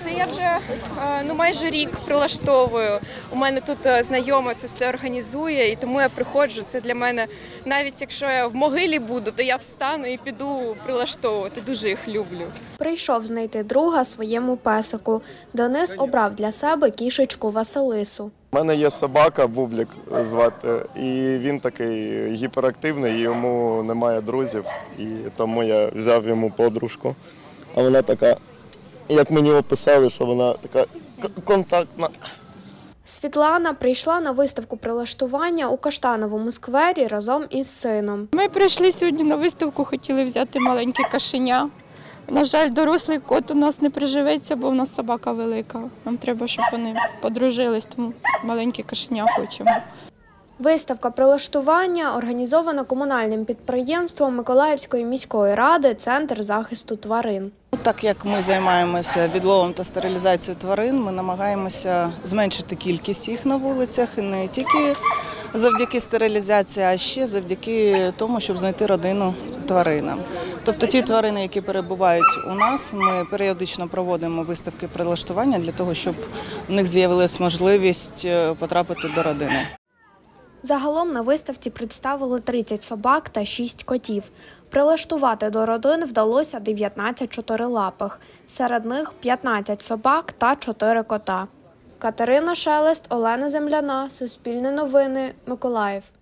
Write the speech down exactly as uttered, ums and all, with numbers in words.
Це я вже ну, майже рік прилаштовую. У мене тут знайома це все організує, і тому я приходжу. Це для мене, навіть якщо я в могилі буду, то я встану і піду прилаштовувати. Дуже їх люблю. Прийшов знайти друга своєму песику. Денис обрав для себе кішечку Василису. У мене є собака, Бублік звати, і він такий гіперактивний, йому немає друзів, і тому я взяв йому подружку. А вона така, як мені описали, що вона така контактна. Світлана прийшла на виставку прилаштування у Каштановому сквері разом із сином. Ми прийшли сьогодні на виставку, хотіли взяти маленьке кошеня. На жаль, дорослий кот у нас не приживеться, бо в нас собака велика. Нам треба, щоб вони подружились, тому маленьке кошеня хочемо. Виставка прилаштування організована комунальним підприємством Миколаївської міської ради «Центр захисту тварин». Так як ми займаємося відловом та стерилізацією тварин, ми намагаємося зменшити кількість їх на вулицях, і не тільки завдяки стерилізації, а ще завдяки тому, щоб знайти родину тваринам. Тобто ті тварини, які перебувають у нас, ми періодично проводимо виставки прилаштування для того, щоб в них з'явилася можливість потрапити до родини. Загалом на виставці представили тридцять собак та шість котів. Прилаштувати до родин вдалося дев'ятнадцять чотирилапих. Серед них п'ятнадцять собак та чотири кота. Катерина Шелест, Олена Земляна, Суспільне новини, Миколаїв.